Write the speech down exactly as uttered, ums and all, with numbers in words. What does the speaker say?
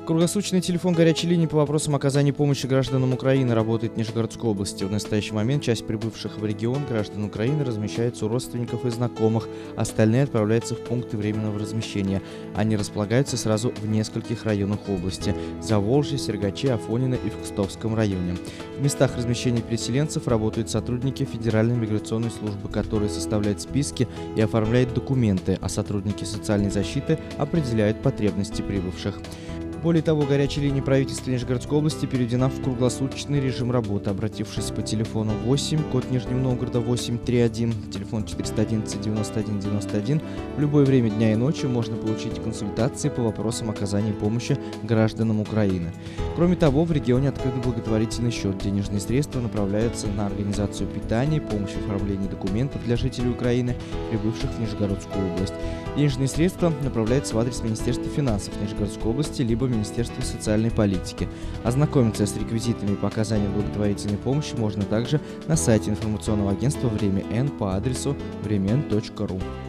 Круглосуточный телефон горячей линии по вопросам оказания помощи гражданам Украины работает в Нижегородской области. В настоящий момент часть прибывших в регион граждан Украины размещается у родственников и знакомых, остальные отправляются в пункты временного размещения. Они располагаются сразу в нескольких районах области – Заволжье, Сергаче, Афонино и в Кстовском районе. В местах размещения переселенцев работают сотрудники Федеральной миграционной службы, которые составляют списки и оформляют документы, а сотрудники социальной защиты определяют потребности прибывших. Более того, горячая линия правительства Нижегородской области переведена в круглосуточный режим работы. Обратившись по телефону восемь, код Нижнего Новгорода восемь три один, телефон четыреста одиннадцать девяносто один девяносто один, в любое время дня и ночи можно получить консультации по вопросам оказания помощи гражданам Украины. Кроме того, в регионе открыт благотворительный счет. Денежные средства направляются на организацию питания, помощь в оформлении документов для жителей Украины, прибывших в Нижегородскую область. Денежные средства направляются в адрес Министерства финансов Нижегородской области либо Министерства социальной политики. Ознакомиться с реквизитами по оказанию благотворительной помощи можно также на сайте информационного агентства «Время Н» по адресу время н точка ру.